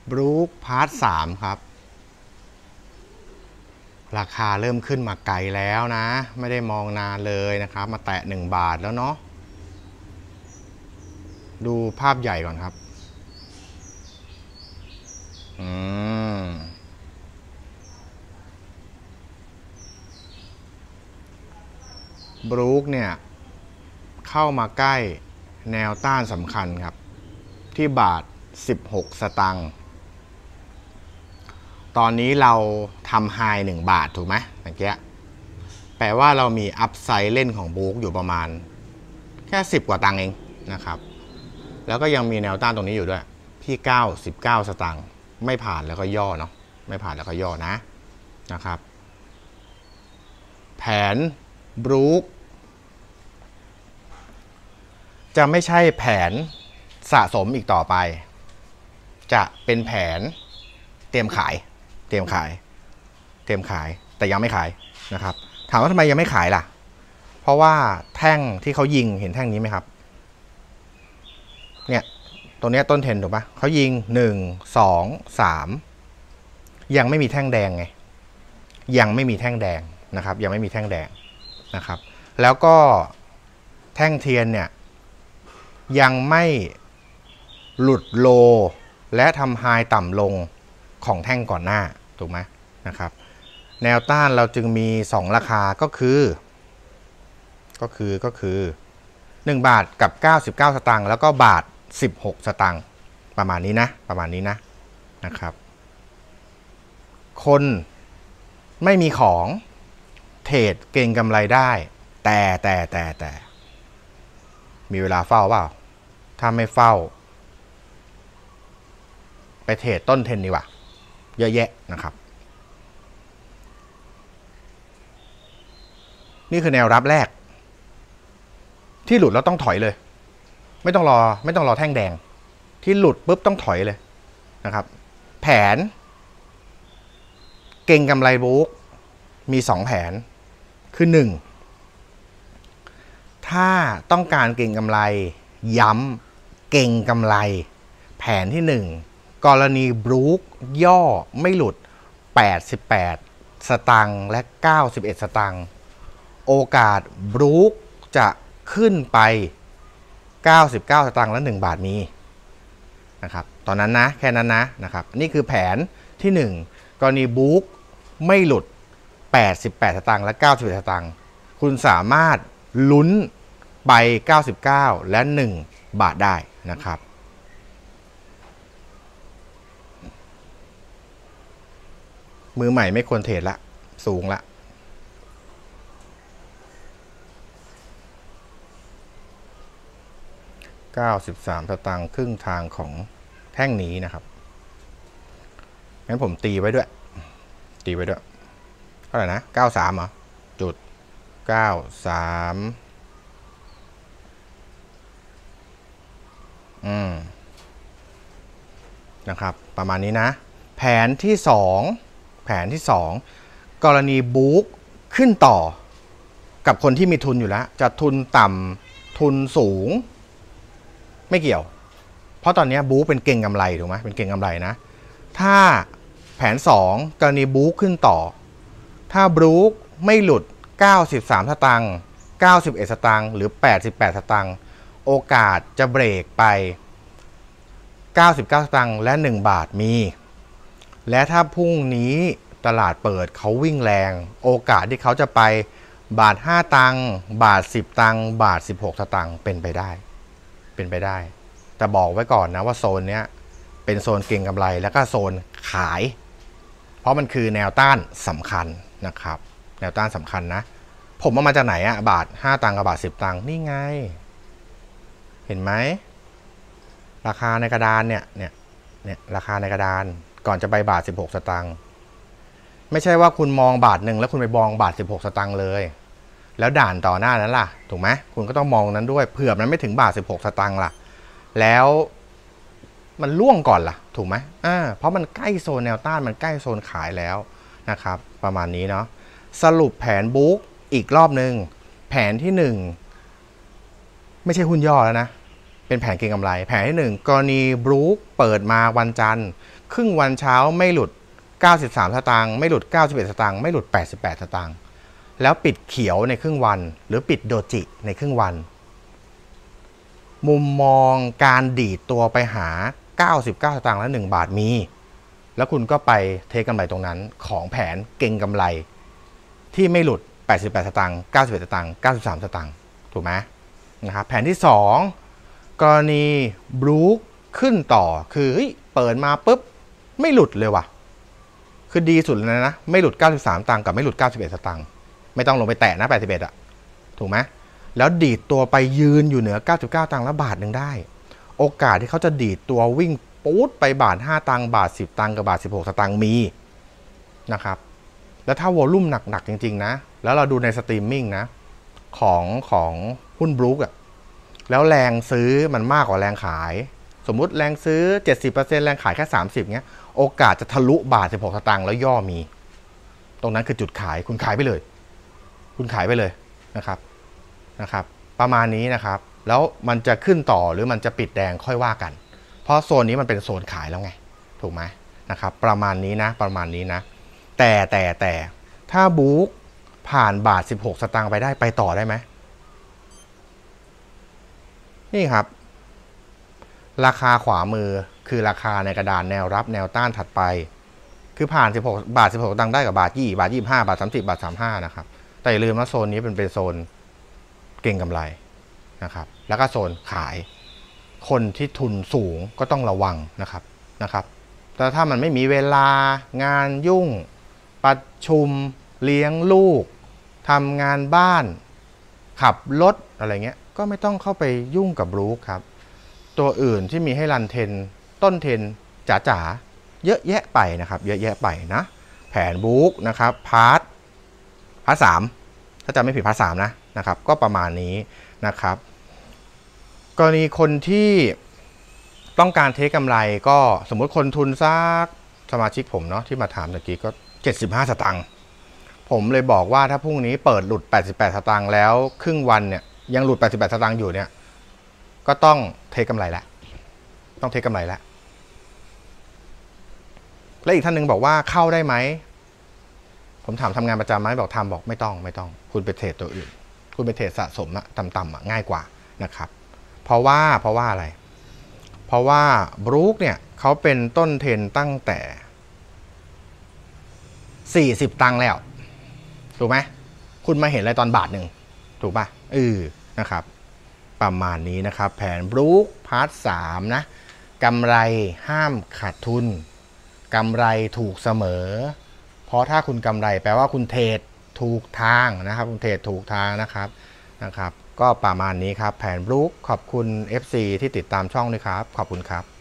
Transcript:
บรูคพาร์ท3ครับราคาเริ่มขึ้นมาไกลแล้วนะไม่ได้มองนานเลยนะครับมาแตะ1 บาทแล้วเนาะดูภาพใหญ่ก่อนครับบรูคเนี่ยเข้ามาใกล้แนวต้านสำคัญครับที่บาท16 สตางค์ตอนนี้เราทำไฮ1 บาทถูกไหมเมื่อกี้แปลว่าเรามีอัพไซด์เล่นของบรูคอยู่ประมาณแค่10 กว่าตังค์เองนะครับแล้วก็ยังมีแนวต้านตรงนี้อยู่ด้วยที่19 สตางค์ไม่ผ่านแล้วก็ย่อเนาะไม่ผ่านแล้วก็ย่อนะครับแผนบรูคจะไม่ใช่แผนสะสมอีกต่อไปจะเป็นแผนเตรียมขายแต่ยังไม่ขายนะครับถามว่าทำไมยังไม่ขายล่ะเพราะว่าแท่งที่เขายิงเห็นแท่งนี้ไหมครับเนี่ยตัวนี้ต้นเทนถูกปะเขายิง1 2 3ยังไม่มีแท่งแดงไงยังไม่มีแท่งแดงนะครับยังไม่มีแท่งแดงนะครับแล้วก็แท่งเทียนเนี่ยยังไม่หลุดโลและทำไฮต่ำลงของแท่งก่อนหน้าถูกไหมนะครับแนวต้านเราจึงมี2 ราคาก็คือ1 บาทกับ99 สตางค์แล้วก็บาท16 สตางค์ประมาณนี้นะครับคนไม่มีของเทรดเก็งกำไรได้แต่มีเวลาเฝ้าเปล่าถ้าไม่เฝ้าไปเทรดต้นเทนดีกว่าเยอะแยะนะครับนี่คือแนวรับแรกที่หลุดแล้วต้องถอยเลยไม่ต้องรอแท่งแดงที่หลุดปุ๊บต้องถอยเลยนะครับแผนเก็งกำไรบรูคมี2 แผนคือ1ถ้าต้องการเก็งกำไรย้ำเก็งกำไรแผนที่1กรณีบรูคย่อไม่หลุด88 สตางค์และ91 สตางค์โอกาสบรูคจะขึ้นไป99 สตางค์และ1 บาทมีนะครับตอนนั้นนะแค่นั้นนะครับนี่คือแผนที่1กรณีบรูคไม่หลุด88 สตางค์และ91 สตางค์คุณสามารถลุ้นไป99และ1 บาทได้นะครับมือใหม่ไม่ควรเทรดละสูงละ93 สตางค์ครึ่งทางของแท่งนี้นะครับงั้นผมตีไว้ด้วยเท่าไหร่นะ93เหรอจุด93นะครับประมาณนี้นะแผนที่2กรณีบรูคขึ้นต่อกับคนที่มีทุนอยู่แล้วจะทุนต่ำทุนสูงไม่เกี่ยวเพราะตอนนี้บรูคเป็นเก่งกำไรถูกไหมเป็นเก่งกำไรนะถ้าแผน2กรณีบรูคขึ้นต่อถ้าบรูคไม่หลุด93 สตางค์91 สตางค์หรือ88 สตางค์โอกาสจะเบรกไป99 สตางค์และ1 บาทมีและถ้าพรุ่งนี้ตลาดเปิดเขาวิ่งแรงโอกาสที่เขาจะไปบาท5 ตังค์บาท10 ตังค์บาท16 สตางค์เป็นไปได้แต่บอกไว้ก่อนนะว่าโซนเนี้ยเป็นโซนเก็งกำไรแล้วก็โซนขายเพราะมันคือแนวต้านสำคัญนะครับแนวต้านสำคัญนะผมเอามาจากไหนอะบาท5 ตังค์กับบาท10 ตังค์นี่ไงเห็นไหมราคาในกระดานเนี่ยราคาในกระดานก่อนจะไปบาท16 สตางค์ไม่ใช่ว่าคุณมองบาท1แล้วคุณไปมองบาท16 สตางค์เลยแล้วด่านต่อหน้านั้นล่ะถูกไหมคุณก็ต้องมองนั้นด้วยเผื่อมันไม่ถึงบาท16 สตางค์ล่ะแล้วมันล่วงก่อนล่ะถูกไหมเพราะมันใกล้โซนแนวต้านมันใกล้โซนขายแล้วนะครับประมาณนี้เนาะสรุปแผนบรูคอีกรอบนึงแผนที่1ไม่ใช่หุ้นย่อแล้วนะเป็นแผนเก็งกำไรแผนที่1กรณีบรูคเปิดมาวันจันทร์ครึ่งวันเช้าไม่หลุด93สตางค์ไม่หลุด91สตางค์ไม่หลุด88สตางค์แล้วปิดเขียวในครึ่งวันหรือปิดโดจิในครึ่งวันมุมมองการดีดตัวไปหา99สตางค์และ1บาทมีแล้วคุณก็ไปเทกำไรตรงนั้นของแผนเก็งกำไรที่ไม่หลุด88สตางค์91สตางค์93สตางค์ถูกไหมนะครับแผนที่2กรณีบรูคขึ้นต่อคือเปิดมาปุ๊บไม่หลุดเลยว่ะคือดีสุดเลยนะไม่หลุด93ตังค์กับไม่หลุด91สตางค์ไม่ต้องลงไปแตะนะ81อ่ะถูกไหมแล้วดีดตัวไปยืนอยู่เหนือ99ตังค์แล้วบาทหนึ่งได้โอกาสที่เขาจะดีดตัววิ่งปู๊ดไปบาท5ตังค์บาท10ตังค์กับบาท16สตางค์มีนะครับแล้วถ้าวอลุ่มหนักๆจริงๆนะแล้วเราดูในสตรีมมิ่งนะของหุ้นบรูคอะแล้วแรงซื้อมันมากกว่าแรงขายสมมุติแรงซื้อ 70% แรงขายแค่30เงี้ยโอกาสจะทะลุบาท16สตางค์แล้วย่อมีตรงนั้นคือจุดขายคุณขายไปเลยคุณขายไปเลยนะครับประมาณนี้นะครับแล้วมันจะขึ้นต่อหรือมันจะปิดแดงค่อยว่ากันเพราะโซนนี้มันเป็นโซนขายแล้วไงถูกไหมนะครับประมาณนี้นะแต่ถ้าบรูคผ่านบาท16สตางค์ไปได้ไปต่อได้ไหมนี่ครับราคาขวามือคือราคาในกระดานแนวรับแนวต้านถัดไปคือผ่าน16บาท16ตังค์ได้กับบาท20บาท25บาท30บาท35นะครับแต่อย่าลืมว่าโซนนี้เป็นโซนเก็งกำไรนะครับแล้วก็โซนขายคนที่ทุนสูงก็ต้องระวังนะครับแต่ถ้ามันไม่มีเวลางานยุ่งประชุมเลี้ยงลูกทำงานบ้านขับรถอะไรเงี้ยก็ไม่ต้องเข้าไปยุ่งกับบรูคครับตัวอื่นที่มีให้รันเทนต้นเทนจ๋าเยอะแยะไปนะครับเยอะแยะไปนะแผนบรูคนะครับพาร์ท3ถ้าจำไม่ผิดพาร์ท3นะครับก็ประมาณนี้นะครับกรณีคนที่ต้องการเทคกำไรก็สมมติคนทุนซักสมาชิกผมเนาะที่มาถามเมื่อกี้ก็75สตางค์ผมเลยบอกว่าถ้าพรุ่งนี้เปิดหลุด88สตางค์แล้วครึ่งวันเนี่ยยังหลุด88สตางค์อยู่เนี่ยก็ต้องเทคกำไรแล้วต้องเทคกำไรแล้วและอีกท่านหนึ่งบอกว่าเข้าได้ไหมผมถามทำงานประจำไหมบอกทำบอกไม่ต้องคุณไปเทรดตัวอื่นคุณไปเทรดสะสมต่ำๆง่ายกว่านะครับเพราะว่าอะไรเพราะว่าบรูคเนี่ยเขาเป็นต้นเทรนตั้งแต่40ตังค์แล้วถูกไหมคุณมาเห็นอะไรตอนบาทหนึ่งถูกป่ะนะครับประมาณนี้นะครับแผนบรูคพาร์ท3นะกำไรห้ามขาดทุนกำไรถูกเสมอเพราะถ้าคุณกำไรแปลว่าคุณเทรดถูกทางนะครับคุณเทรดถูกทางนะครับก็ประมาณนี้ครับแผนบรูคขอบคุณ FC ที่ติดตามช่องด้วยครับขอบคุณครับ